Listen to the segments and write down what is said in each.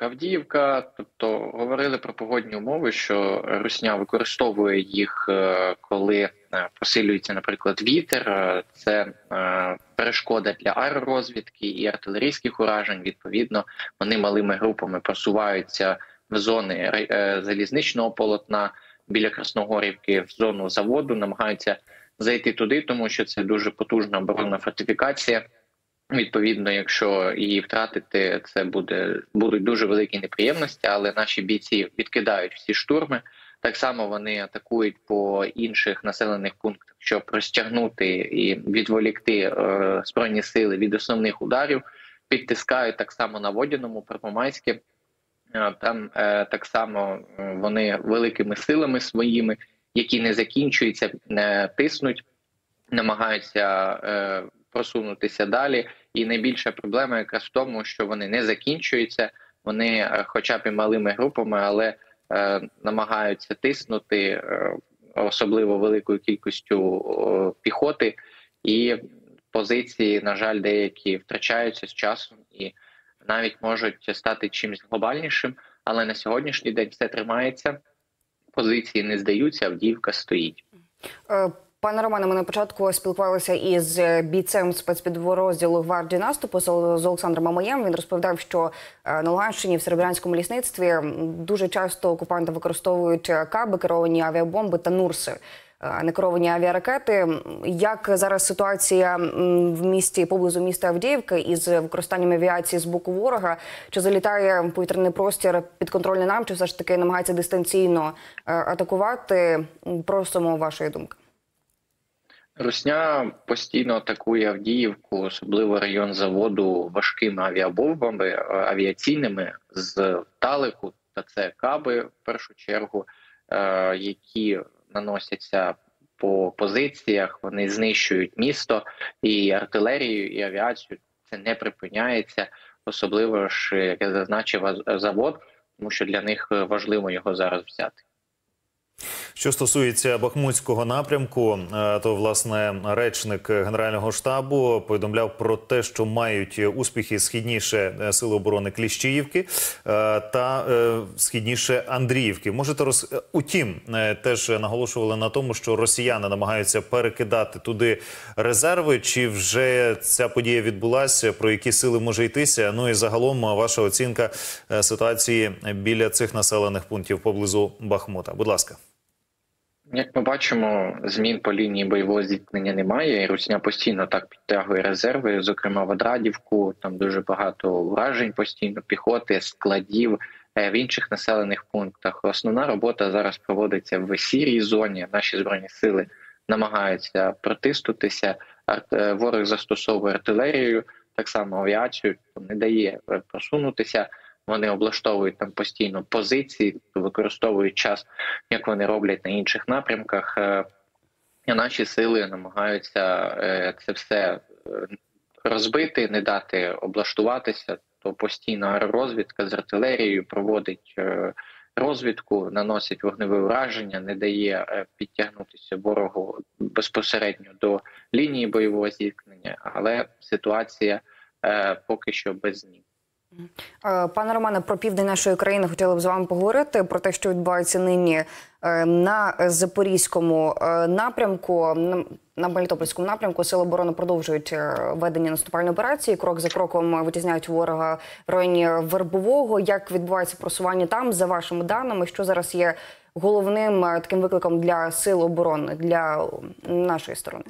Авдіївка, тобто говорили про погодні умови, що Русня використовує їх, коли посилюється, наприклад, вітер. Це перешкода для аеророзвідки і артилерійських уражень. Відповідно, вони малими групами просуваються в зони залізничного полотна біля Красногорівки, в зону заводу, намагаються зайти туди, тому що це дуже потужна оборонна фортифікація. Відповідно, якщо її втратити, це будуть дуже великі неприємності, але наші бійці відкидають всі штурми. Так само вони атакують по інших населених пунктах, щоб розтягнути і відволікти Збройні сили від основних ударів. Підтискають так само на Водяному, Первомайське. Там так само вони великими силами своїми, які не закінчуються, не тиснуть, намагаються просунутися далі. І найбільша проблема якраз в тому, що вони не закінчуються, вони хоча б і малими групами, але намагаються тиснути, особливо великою кількістю піхоти, і позиції, на жаль, деякі втрачаються з часом і навіть можуть стати чимось глобальнішим, але на сьогоднішній день все тримається, позиції не здаються, Авдіївка стоїть. Пане Романе, ми на початку спілкувалися із бійцем спецпідрозділу гвардії наступу з Олександром Мамаєм. Він розповідав, що на Луганщині в Серебрянському лісництві дуже часто окупанти використовують каби, керовані авіабомби та нурси, некеровані авіаракети. Як зараз ситуація в місті, поблизу міста Авдіївка із використанням авіації з боку ворога? Чи залітає повітряний простір підконтрольний нам, чи все ж таки намагається дистанційно атакувати? Просимо вашої думки. Русня постійно атакує Авдіївку, особливо район заводу, важкими авіабомбами, авіаційними з далеку, та це каби в першу чергу, які наносяться по позиціях, вони знищують місто, і артилерію, і авіацію. Це не припиняється, особливо ж, як я зазначив, завод, тому що для них важливо його зараз взяти. Що стосується Бахмутського напрямку, то, власне, речник Генерального штабу повідомляв про те, що мають успіхи східніше Сили оборони Кліщіївки та східніше Андріївки. Утім, теж наголошували на тому, що росіяни намагаються перекидати туди резерви. Чи вже ця подія відбулася, про які сили може йтися? Ну і загалом ваша оцінка ситуації біля цих населених пунктів поблизу Бахмута. Будь ласка. Як ми бачимо, змін по лінії бойового зіткнення немає, і Русня постійно так підтягує резерви, зокрема в Адрадівку, там дуже багато вражень постійно, піхоти, складів, в інших населених пунктах. Основна робота зараз проводиться в сірій зоні, наші Збройні сили намагаються протиснутися, ворог застосовує артилерію, так само авіацію, не дає просунутися. Вони облаштовують там постійно позиції, використовують час, як вони роблять на інших напрямках. І наші сили намагаються це все розбити, не дати облаштуватися. То постійно аеророзвідка з артилерією проводить розвідку, наносить вогневе ураження, не дає підтягнутися ворогу безпосередньо до лінії бойового зіткнення, але ситуація поки що без змін. Пане Романе, про південь нашої країни хотіла б з вами поговорити, про те, що відбувається нині на Запорізькому напрямку, на Мелітопольському напрямку. Сили оборони продовжують ведення наступальної операції, крок за кроком витісняють ворога в районі Вербового. Як відбувається просування там, за вашими даними, що зараз є головним таким викликом для сил оборони, для нашої сторони?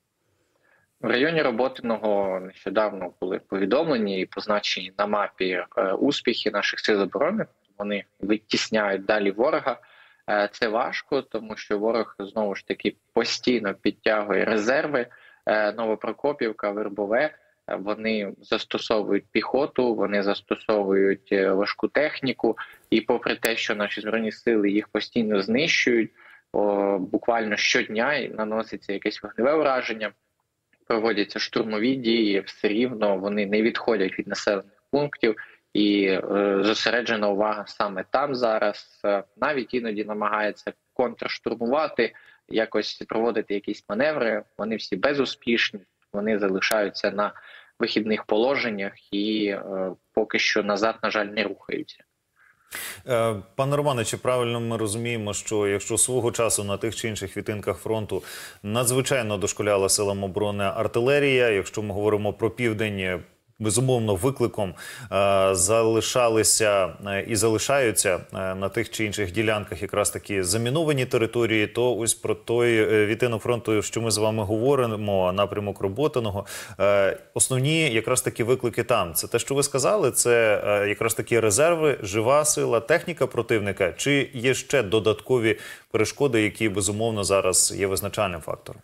В районі Роботиного нещодавно були повідомлені і позначені на мапі успіхи наших сил оборони. Вони витісняють далі ворога. Це важко, тому що ворог знову ж таки постійно підтягує резерви. Новопрокопівка, Вербове. Вони застосовують піхоту, вони застосовують важку техніку. І попри те, що наші Збройні сили їх постійно знищують, буквально щодня наноситься якесь вогневе ураження, проводяться штурмові дії, все рівно вони не відходять від населених пунктів, і зосереджена увага саме там зараз. Навіть іноді намагаються контрштурмувати, якось проводити якісь маневри, вони всі безуспішні, вони залишаються на вихідних положеннях і поки що назад, на жаль, не рухаються. Пане Романе, чи правильно ми розуміємо, що якщо свого часу на тих чи інших відтинках фронту надзвичайно дошкуляла силам оборони артилерія, якщо ми говоримо про південь, безумовно, викликом залишалися і залишаються на тих чи інших ділянках якраз такі заміновані території, то ось про той відтинок фронту, що ми з вами говоримо, напрямок Роботиного, основні якраз такі виклики там. Це те, що ви сказали, це якраз такі резерви, жива сила, техніка противника, чи є ще додаткові перешкоди, які, безумовно, зараз є визначальним фактором?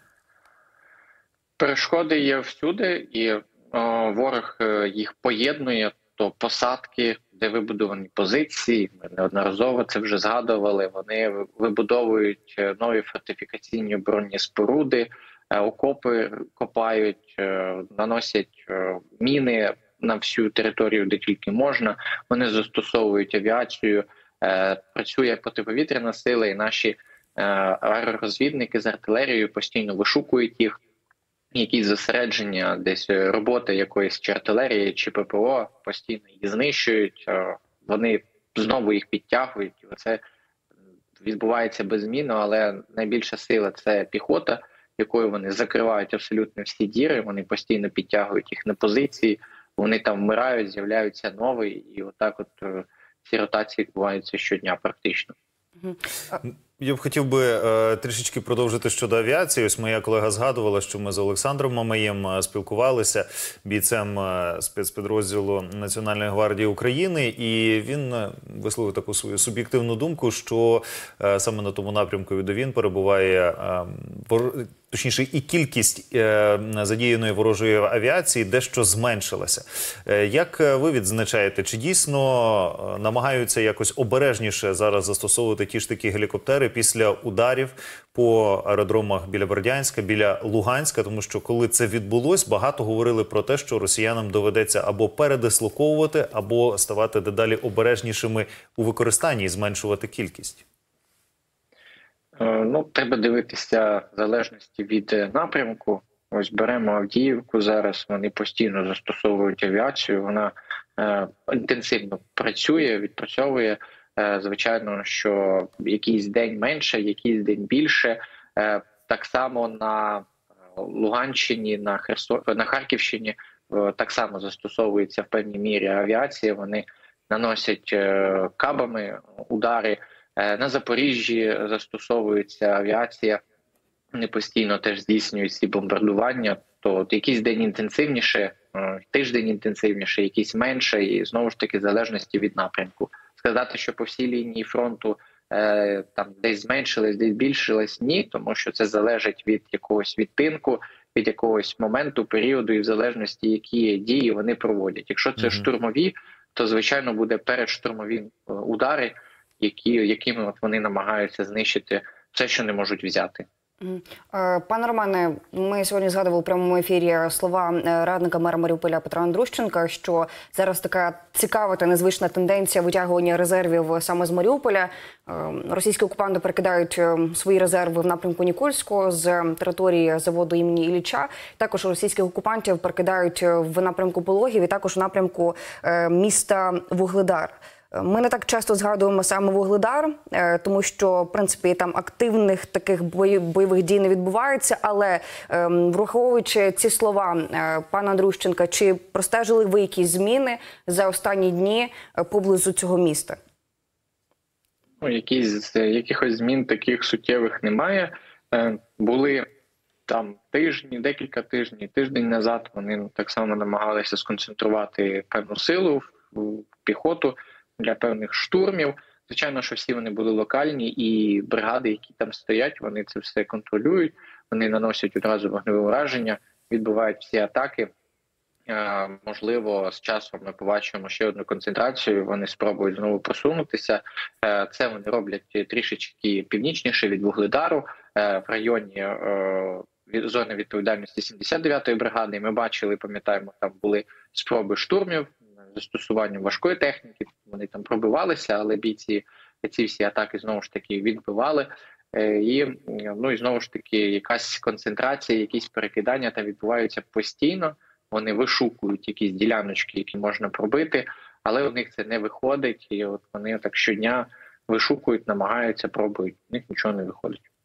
Перешкоди є всюди, і ворог їх поєднує, то посадки, де вибудовані позиції, ми неодноразово це вже згадували, вони вибудовують нові фортифікаційні оборонні споруди, окопи копають, наносять міни на всю територію, де тільки можна, вони застосовують авіацію, працює протиповітряна сила, і наші аеророзвідники з артилерією постійно вишукують їх. Якісь зосередження, десь роботи якоїсь чи артилерії, чи ППО постійно їх знищують, вони знову їх підтягують. Це відбувається беззмінно, але найбільша сила – це піхота, якою вони закривають абсолютно всі діри, вони постійно підтягують їх на позиції, вони там вмирають, з'являються нові, і отак ці ротації відбуваються щодня практично. Я б хотів би трішечки продовжити щодо авіації. Ось моя колега згадувала, що ми з Олександром Мамаєм спілкувалися, бійцем спецпідрозділу Національної гвардії України, і він висловив таку свою суб'єктивну думку, що саме на тому напрямку, де він перебуває, точніше, і кількість задіяної ворожої авіації дещо зменшилася. Як ви відзначаєте, чи дійсно намагаються якось обережніше зараз застосовувати ті ж такі гелікоптери після ударів по аеродромах біля Бердянська, біля Луганська? Тому що коли це відбулось, багато говорили про те, що росіянам доведеться або передислоковувати, або ставати дедалі обережнішими у використанні і зменшувати кількість. Треба дивитися в залежності від напрямку. Ось беремо Авдіївку зараз, вони постійно застосовують авіацію, вона інтенсивно працює, відпрацьовує. Звичайно, що якийсь день менше, якийсь день більше. Так само на Луганщині, на Харківщині так само застосовується в певній мірі авіація, вони наносять кабами удари. На Запоріжжі застосовується авіація, вони постійно теж здійснюють ці бомбардування, то якийсь день інтенсивніше, тиждень інтенсивніше, якийсь менше, і знову ж таки в залежності від напрямку. Сказати, що по всій лінії фронту там десь зменшилось, десь збільшилось, ні, тому що це залежить від якогось відтинку, від якогось моменту, періоду і в залежності, які дії вони проводять. Якщо це штурмові, то, звичайно, буде передштурмові удари, якими вони намагаються знищити все, що не можуть взяти. Пане Романе, ми сьогодні згадували у прямому ефірі слова радника мера Маріуполя Петра Андрущенка, що зараз така цікава та незвична тенденція витягування резервів саме з Маріуполя. Російські окупанти перекидають свої резерви в напрямку Нікольського з території заводу імені Ілліча. Також російських окупантів перекидають в напрямку Пологів і також в напрямку міста Вугледар. Ми не так часто згадуємо саме Вугледар, тому що, в принципі, там активних таких бойових дій не відбувається, але враховуючи ці слова пана Андрущенка, чи простежили ви якісь зміни за останні дні поблизу цього міста? Якихось змін таких суттєвих немає. Були там декілька тижнів, тиждень назад вони так само намагалися сконцентрувати певну силу в піхоту для певних штурмів. Звичайно, що всі вони були локальні, і бригади, які там стоять, вони це все контролюють, вони наносять одразу вогневе ураження, відбувають всі атаки. Можливо, з часом ми побачимо ще одну концентрацію, вони спробують знову просунутися. Це вони роблять трішечки північніше від Вугледару, в районі зони відповідальності 79-ї бригади. Ми бачили, пам'ятаємо, там були спроби штурмів, застосуванням важкої техніки, вони там пробивалися, але бійці ці всі атаки знову ж таки відбивали. І знову ж таки якась концентрація, якісь перекидання там відбуваються постійно. вони вишукують якісь діляночки, які можна пробити, але у них це не виходить, і от вони так щодня вишукують, намагаються, пробують, у них нічого не виходить.